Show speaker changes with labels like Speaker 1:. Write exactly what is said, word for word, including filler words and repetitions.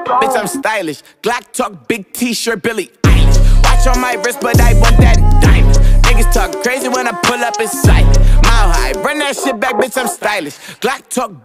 Speaker 1: Bitch, I'm stylish. Glock talk, big t-shirt, Billy Eilish. Watch on my wrist, but I want that diamond. Niggas talk crazy when I pull up in sight. Mile high, run that shit back, bitch, I'm stylish. Glock talk.